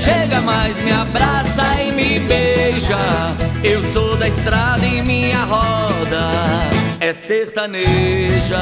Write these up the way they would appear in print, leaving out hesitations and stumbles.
chega mais, me abraça e me beija. Eu sou da estrada e minha roda é sertaneja.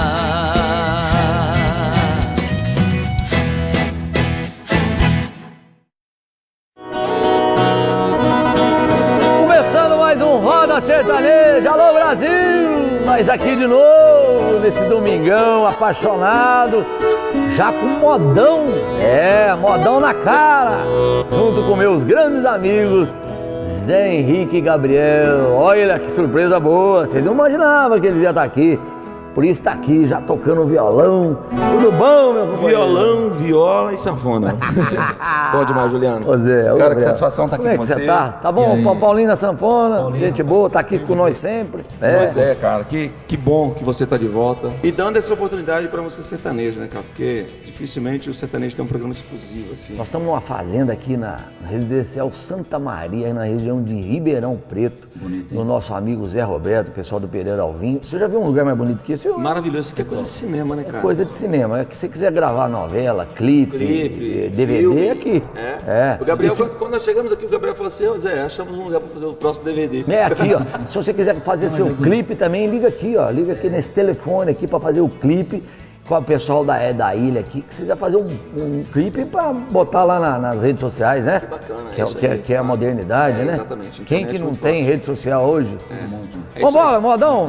Começando mais um Roda Sertaneja, alô Brasil! Mas aqui de novo, nesse domingão apaixonado, já com modão, modão na cara, junto com meus grandes amigos Zé Henrique e Gabriel. Olha que surpresa boa, vocês não imaginavam que eles iam estar aqui. Por isso está aqui, já tocando violão. Tudo bom, meu companheiro? Violão, viola e sanfona. Bom demais, Juliano. Ô Zé, cara, que satisfação estar aqui com você. Tá bom? Paulinho na sanfona, gente boa, tá aqui com nós sempre. Pois é, cara, que bom que você tá de volta. E dando essa oportunidade pra música sertaneja, né, cara? Porque dificilmente o sertanejo tem um programa exclusivo, assim. Nós estamos numa fazenda aqui na residencial Santa Maria, na região de Ribeirão Preto. Bonito, no nosso amigo Zé Roberto, o pessoal do Pereira Alvim. Você já viu um lugar mais bonito que esse? Maravilhoso, isso aqui é coisa de cinema, né, cara? É coisa de cinema. É que se você quiser gravar novela, clipe, DVD, filme, aqui. O Gabriel, quando nós chegamos aqui, o Gabriel falou assim: Zé, achamos um lugar pra fazer o próximo DVD. É aqui, ó. Se você quiser fazer seu clipe também, liga aqui, ó. Liga aqui nesse telefone aqui pra fazer o clipe com o pessoal da ilha aqui, que você quiser fazer um clipe pra botar lá nas redes sociais, né? Que bacana, que é a modernidade, né? Exatamente. Quem que não tem rede social hoje? Vambora, modão!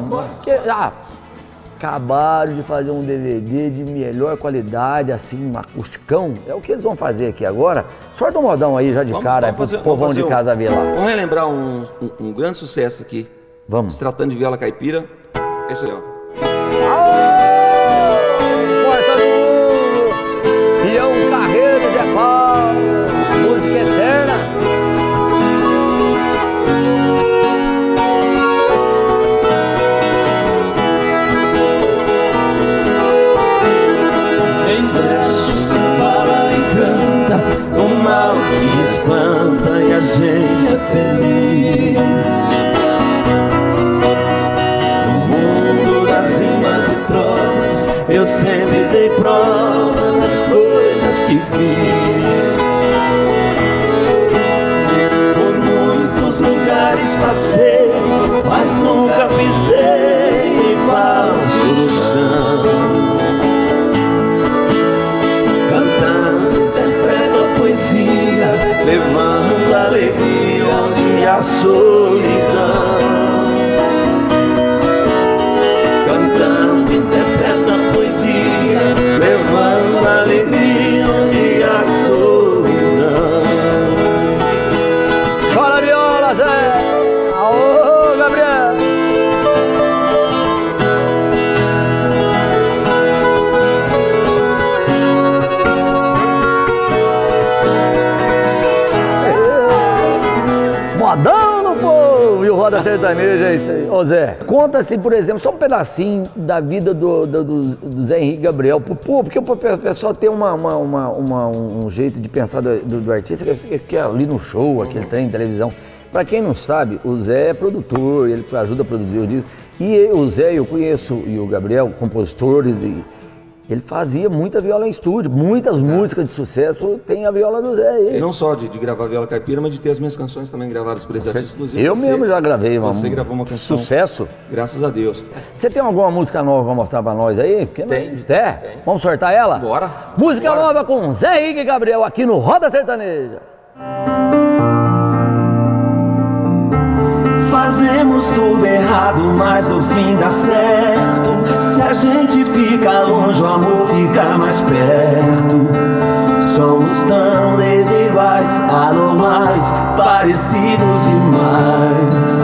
Acabaram de fazer um DVD de melhor qualidade, assim, um acusticão. É o que eles vão fazer aqui agora. Sorte um modão aí já de cara, pro povão de casa ver lá. Vamos relembrar um grande sucesso aqui. Vamos. Se tratando de viola caipira. É isso aí, ó. Porta do Peão Carreiro de Paulo, música eterna. Em versos se fala e canta, o mal se espanta e a gente é feliz. No mundo das rimas e trovas, eu sempre dei prova das coisas que fiz. Por muitos lugares passei, mas nunca pisei em falso no chão. Levando alegria onde há solidão. Cantando, interpreta a poesia, levando alegria onde há solidão. Chora viola, Zé! Aô, Gabriel! Modão no povo! E o Roda Sertaneja é isso aí. Ô Zé, conta-se, por exemplo, só um pedacinho da vida do Zé Henrique Gabriel pro povo, porque o pessoal tem um jeito de pensar do artista que é ali no show, aquele trem de televisão. Pra quem não sabe, o Zé é produtor, ele ajuda a produzir o disco. E o Zé, eu conheço, e o Gabriel, compositores, e ele fazia muita viola em estúdio, muitas músicas de sucesso tem a viola do Zé aí. E não só de gravar viola caipira, mas de ter as minhas canções também gravadas por esses artistas. Inclusive, eu mesmo já gravei uma. Você gravou uma canção. Sucesso. Graças a Deus. Você tem alguma música nova pra mostrar pra nós aí? Tem. Vamos sortar ela? Bora. Música nova com Zé Henrique e Gabriel aqui no Roda Sertaneja. Fazemos tudo errado, mas no fim dá certo. Se a gente fica longe, o amor fica mais perto. Somos tão desiguais, anormais, parecidos demais.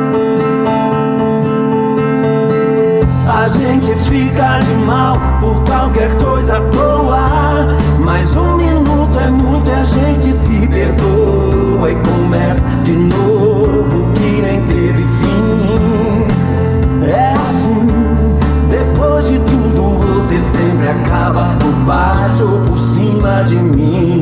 A gente fica de mal por qualquer coisa à toa, mas um minuto é muito e a gente se perdoa e começa de novo que nem teve fim. É assim, depois de tudo você sempre acaba por baixo ou por cima de mim.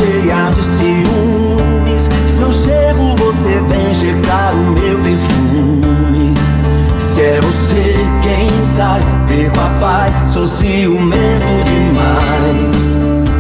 cheia de ciúmes. Se eu chego, você vem checar o meu perfume. Se é você quem sai, perco a paz, sou ciumento demais.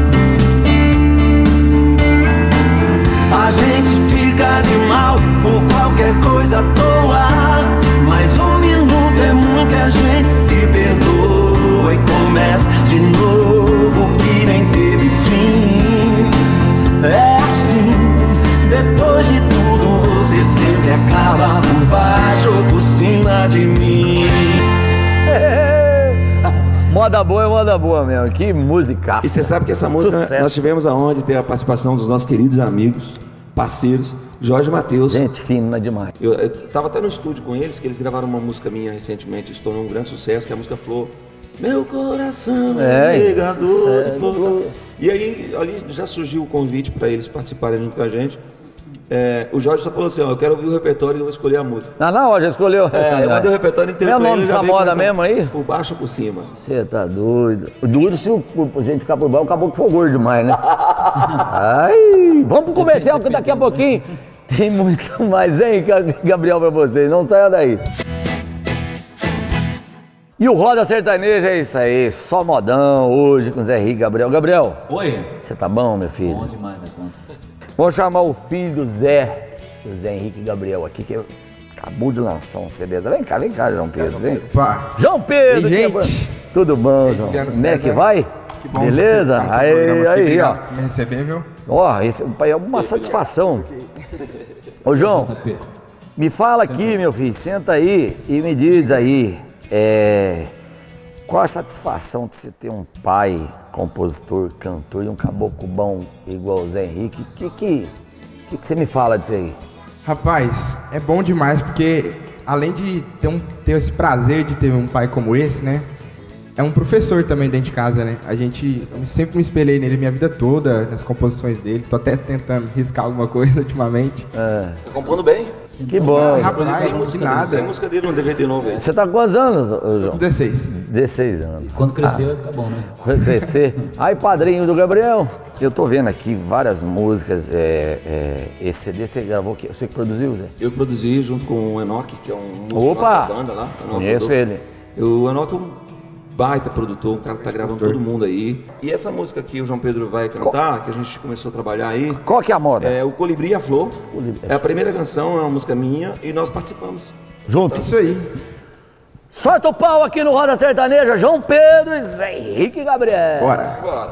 A gente fica de mal por qualquer coisa à toa, mas um minuto é muito, a gente se perdoa e começa de novo que nem teve fim. É assim, depois de tudo você sempre acaba por baixo ou por cima de mim. Moda boa é moda boa mesmo, que música. E você sabe que essa música, Sucesso. nós tivemos aonde ter a participação dos nossos queridos amigos, parceiros, Jorge e Matheus. Gente fina demais. Eu tava até no estúdio com eles, que eles gravaram uma música minha recentemente, se tornou um grande sucesso, que é a música Flor. Meu coração regador de flor. E aí ali já surgiu o convite para eles participarem junto com a gente. O Jorge só falou assim, ó, eu quero ouvir o repertório e eu vou escolher a música. Na hora já escolheu. Eu mandei o repertório inteiro Meu pra nome ele. dessa moda mesmo aí? Por baixo ou por cima? Você tá doido. Duro se a gente ficar por baixo, o caboclo for gordo demais, né? Ai, vamos pro comercial que daqui a pouquinho tem muito mais, hein, Gabriel, pra vocês. Não saia daí. E o Roda Sertaneja é isso aí, só modão hoje com Zé Henrique e Gabriel. Gabriel. Oi. Você tá bom, meu filho? Bom demais, né, conta? Vamos chamar o filho do Zé Henrique e Gabriel aqui, que acabou de lançar um CD. Vem cá, João Pedro, vem. Opa. João Pedro, Ei, que gente. Tudo bom, João? Como é que vai? Que bom Beleza? você tá Aí, ó. Me receber, viu? Ó, esse é uma satisfação. Ô, João, me fala aqui, meu filho, senta aí e me diz aí, qual a satisfação de você ter um pai, compositor, cantor e um caboclo bom igual o Zé Henrique? O que você me fala disso aí? Rapaz, é bom demais porque além de ter esse prazer de ter um pai como esse, né? É um professor também dentro de casa, né? Eu sempre me espelhei nele minha vida toda, nas composições dele. Tô até tentando riscar alguma coisa ultimamente. Tá compondo bem? Que bom. Rapaz, Tem não música nada. dele, tem música dele no DVD novo aí. Você tá com quantos anos, ô, João? 16. 16 anos. Quando crescer, tá bom, né? Vai crescer. Aí, padrinho do Gabriel, eu tô vendo aqui várias músicas. Esse CD você gravou, você que produziu, Zé? Eu produzi junto com o Enoch, que é um músico Opa! da banda lá. Conheço ele. O Enoch é um baita produtor, um cara que tá gravando todo mundo aí. E essa música que o João Pedro vai cantar, que a gente começou a trabalhar aí, Qual que é a moda? é o Colibri e a Flor. É a primeira canção, é uma música minha e nós participamos. Junto. Isso aí. Solta o pau aqui no Roda Sertaneja, João Pedro e Zé Henrique e Gabriel. Bora. Bora.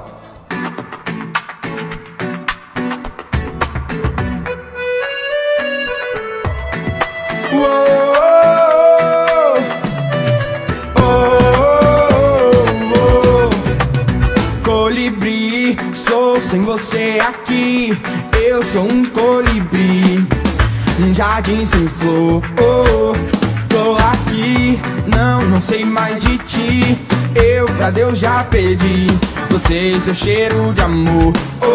Colibri, sou sem você aqui. Eu sou um colibri, um jardim sem flor. Tô aqui, não sei mais de ti. Eu pra Deus já pedi você e seu cheiro de amor.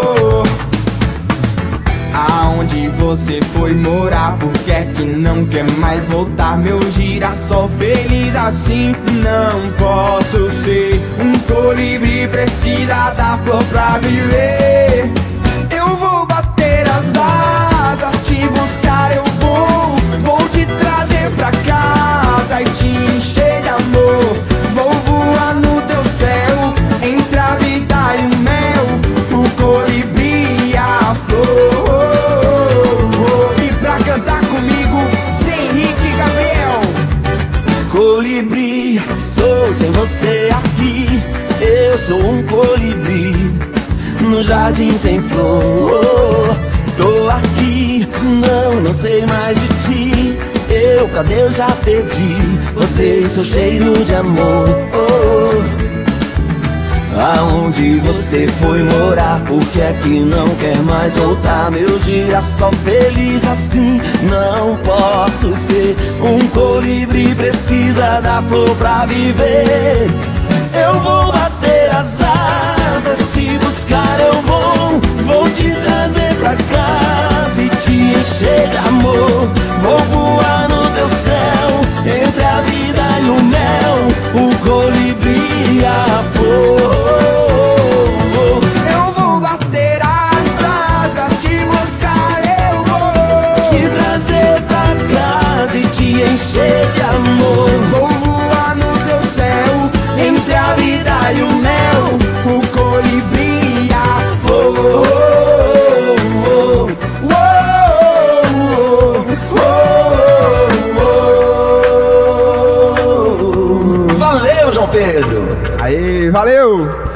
Aonde você foi morar? Por que é que não quer mais voltar? Meu girassol feliz assim não posso ser. Um colibri precisa da flor pra viver. Eu vou bater as asas, te buscar eu vou te trazer pra casa e te encher de amor. Vou voar no teu céu, entre a vida e o mel, o colibri e a flor. E pra cantar comigo, Zé Henrique e Gabriel. Colibri, sou sem você aqui. Eu sou um colibri no jardim sem flor. Tô aqui, não sei mais de ti. Eu pra Deus já pedi você e seu cheiro de amor. Aonde você foi morar? Por que é que não quer mais voltar? Meu girassol feliz assim não posso ser. Um colibri precisa da flor pra viver. Eu vou bater as asas, te buscar eu vou te trazer pra casa e te encher de amor. Vou voar no teu céu, entre a vida e o mel, o colibri e a flor. Eu vou bater asas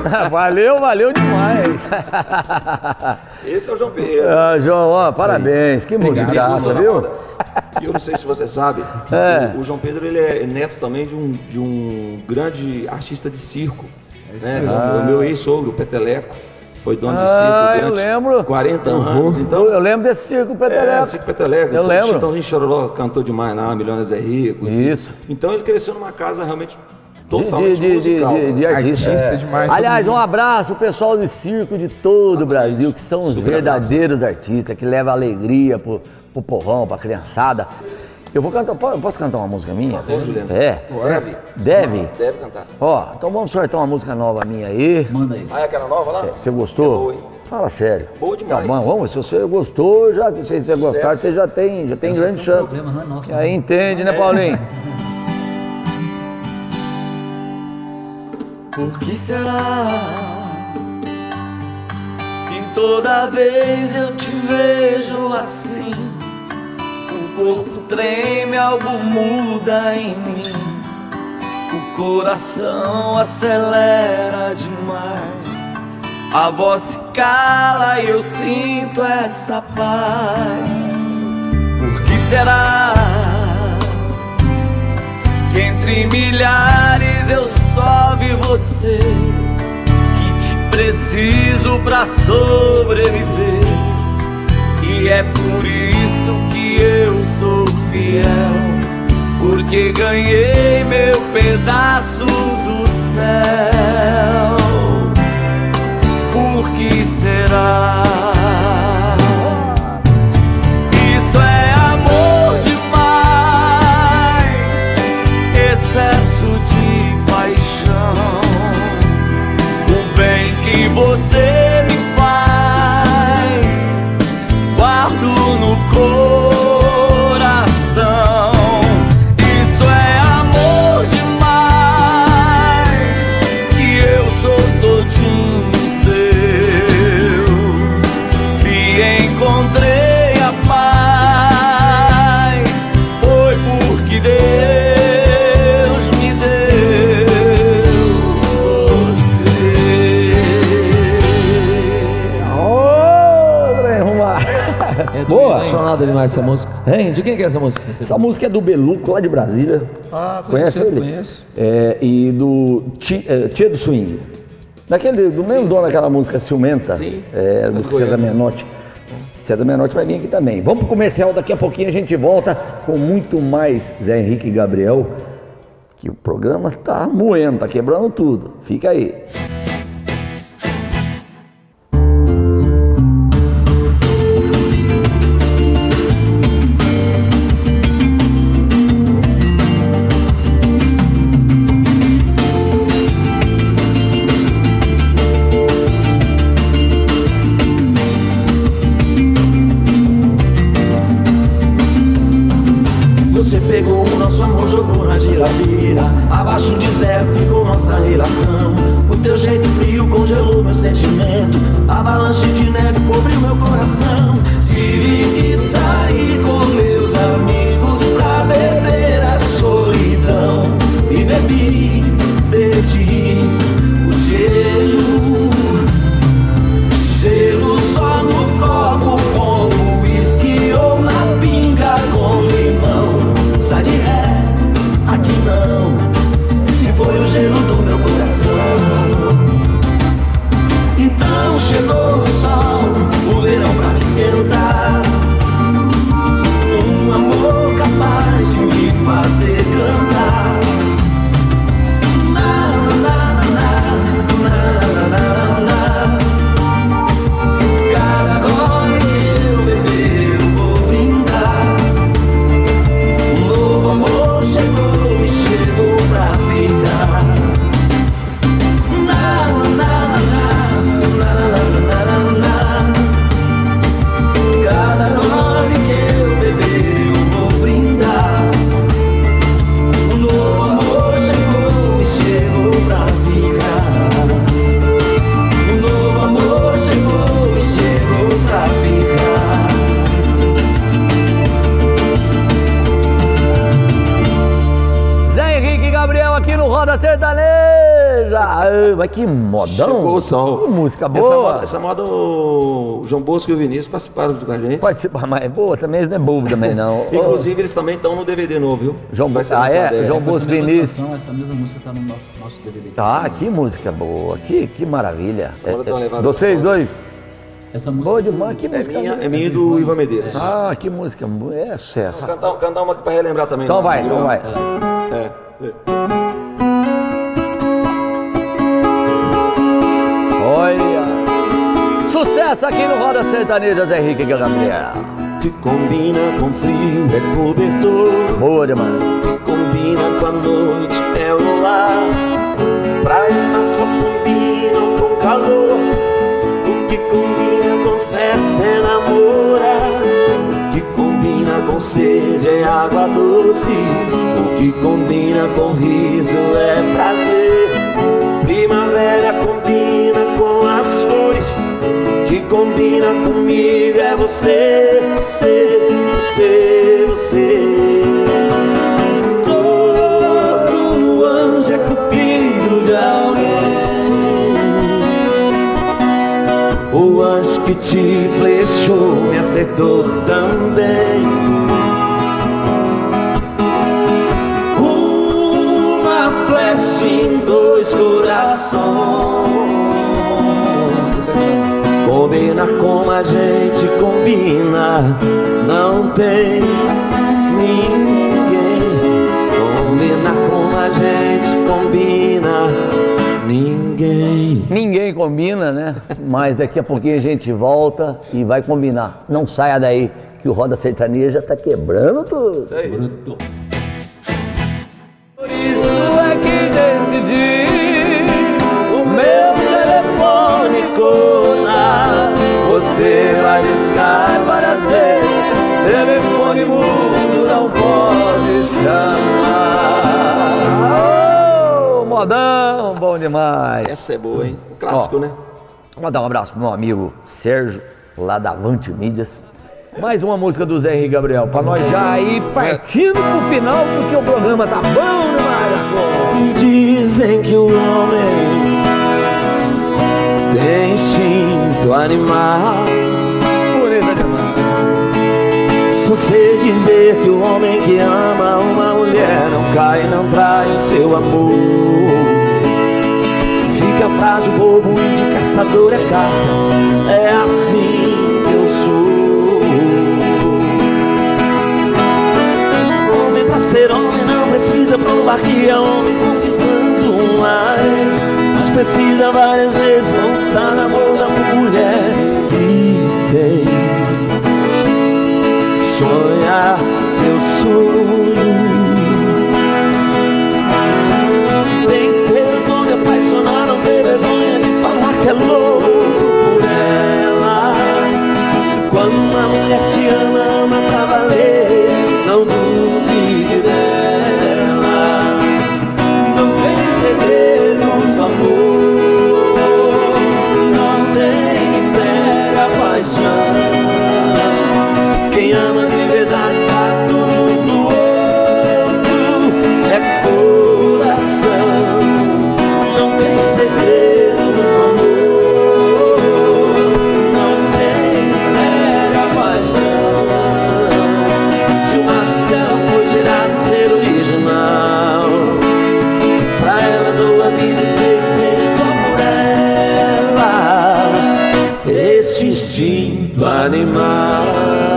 Valeu demais. Esse é o João Pedro. João, ó, parabéns. Que musicaça, viu? E eu não sei se você sabe, o João Pedro ele é neto também de um grande artista de circo. Né? O meu ex-sogro, o Peteleco, foi dono de circo durante 40 anos. Então, eu lembro desse circo Peteleco. Circo Peteleco. Eu lembro. Chitãozinho Chororó cantou demais lá, Milionários é Rico. Enfim. Isso. Então ele cresceu numa casa realmente totalmente musical. De artista demais. Aliás, um abraço ao pessoal do circo de todo o Brasil, que são os verdadeiros artistas, que levam alegria pro povão, pra criançada. Eu vou cantar, posso cantar uma música minha? Por favor, Juliano. Deve? Deve cantar. Ó, então vamos sortear uma música nova minha aí. Manda aí. Ah, é aquela nova lá? Você gostou? É boa, hein? Fala sério. Boa demais. Tá bom, vamos, se você gostou, se você gostar, você já tem grande chance. O problema não é nosso. Aí entende, né, Paulinho? Por que será que toda vez eu te vejo assim? O corpo treme, algo muda em mim. O coração acelera demais. A voz se cala e eu sinto essa paz. Por que será que entre milhares eu só vi você? Que te preciso pra sobreviver. E é por isso que eu sou fiel, porque ganhei meu pedaço do céu. Por que será? Isso é amor demais, excesso de paixão. O bem que você me faz, guardo no coração. Isso é amor demais, e eu sou todinho seu. Se encontrei a paz, foi porque Deus me deu você. Boa! Apaixonado demais essa música. Hein? De quem que é essa música? Essa música é do Beluco, lá de Brasília. Ah, Conhece ele? Conheço. E do Tia do Swing. Do mesmo dono daquela música Ciumenta. Sim. Do César Menotti. César Menotti vai vir aqui também. Vamos pro comercial, daqui a pouquinho a gente volta com muito mais Zé Henrique e Gabriel. Que o programa tá moendo, tá quebrando tudo. Fica aí. Você pegou o nosso amor, jogou na geladeira. Abaixo de zero ficou nossa relação. O teu jeito frio congelou meu sentimento. Avalanche de neve cobriu meu coração. Tive que sair com meus amigos pra beber a solidão. E bebi de ti o gelo. Gelo só no copo com uísque ou na pinga com limão. Sai de ré, aqui não. Se foi o gelo do meu coração. Então chegou o sol, o verão mas que modão. Chegou o sol. Que música boa. Essa moda o João Bosco e o Vinícius participaram com a gente. Participar, mas é boa também, eles não é bobo também não. Inclusive eles também estão no DVD novo, viu? João Bosco, João Bosco e Vinícius. Essa mesma música tá no nosso DVD. Ah, que música boa, que maravilha. Vocês dois? Essa música boa demais, que música. É minha e do Ivan Medeiros. Ah, que música, é sucesso. Cantar uma pra relembrar também. Então vai. Olha, sucesso aqui no Roda Sertaneja, Zé Henrique e Gabriel. Que combina com frio é cobertor. Boa demais. Que combina com a noite é o luar. Praia só combinam com calor. O que combina com festa é namorar. O que combina com sede é água doce. O que combina com riso é prazer. Primavera combina com as flores. O que combina comigo é você, você. Todo anjo é cupido de alguém. O anjo que te flechou me acertou também. Uma flecha em dois corações. Combinar como a gente combina, não tem ninguém. Combinar como a gente combina, ninguém. Ninguém combina, né? Mas daqui a pouquinho a gente volta e vai combinar. Não saia daí, que o Roda Sertaneja tá quebrando tudo. Isso aí. Bruto. Por isso é que decidi O meu telefone conta, você vai discar várias vezes. Telefone mudo não pode chamar. Ô, modão, bom demais. Essa é boa, hein? Um clássico, né? Vou dar um abraço pro meu amigo Sérgio, lá da Avante Mídias. Mais uma música do Zé Henrique Gabriel, pra nós já ir partindo pro final, porque o programa tá bom demais. Dizem que o homem tem instinto animal. Bonita demais. Se você dizer que o homem que ama uma mulher não cai e não trai o seu amor, fica frágil, bobo e de caçador é caça. É assim que eu sou. Homem pra ser homem não precisa provar que é homem conquistando um lar, mas precisa várias vezes conquistar amor da mulher que tem. Sonhar meus sonhos, tem que ter vergonha, apaixonar, não ter vergonha de falar que é louco por ela. Quando uma mulher te ama, ama pra valer, não duvide dela. Não tem segredos do amor, não tem mistério, a paixão. Quem ama de verdade sabe tudo do outro, é coração. Não tem segredos do amor, não tem mistério, a paixão. Gilmar Stella foi gerado ser original. Pra ela dou a vida e sei que tem só por ela este instinto animal.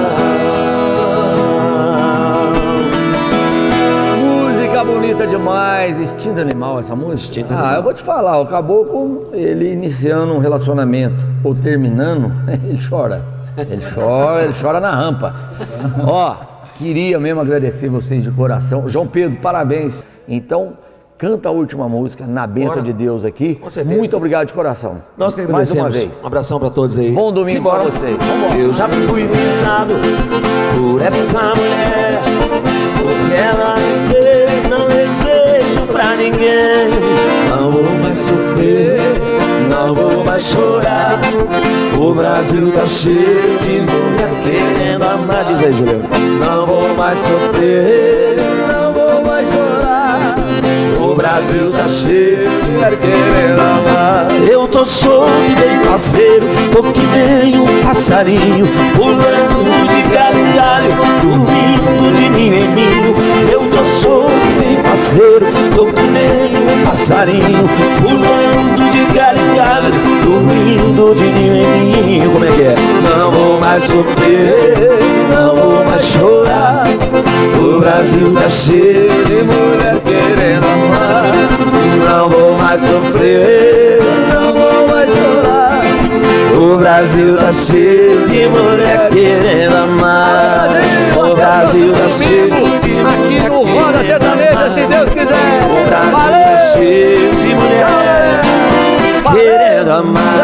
Bonita demais, Instinto Animal, essa música? Instinto Animal. Eu vou te falar, o caboclo, ele iniciando um relacionamento ou terminando, ele chora. Ele chora na rampa. Ó, queria mesmo agradecer vocês de coração. João Pedro, parabéns. Então, canta a última música, Na Bênção Bora. de Deus aqui. Com certeza. Muito obrigado de coraão. Nós que Mais agradecemos. uma vez. Um abração pra todos aí. Bom domingo Simbora. pra vocês. Vambora. Eu já fui pisado por essa mulher, porque ela me fez, não desejo pra ninguém. Não vou mais sofrer, não vou mais chorar. O Brasil tá cheio de mulher querendo amar. Diz aí, Juliano. Não vou mais sofrer, não vou mais chorar. O Brasil Brasil tá cheio de mulher querendo amar. Eu tô solto e bem parceiro, tô que nem um passarinho, pulando de galho em galho, dormindo de ninho em ninho. Eu tô solto e bem parceiro, tô que nem um passarinho, pulando de galho em galho, dormindo de ninho em ninho. Como é que é? Não vou mais sofrer, não vou mais chorar. O Brasil tá cheio de mulher querendo amar. Não vou mais sofrer, não vou mais chorar. O Brasil tá cheio de mulher querendo amar. O Brasil tá cheio de mulher querendo amar. Se Deus quiser. O Brasil tá cheio de mulher querendo amar.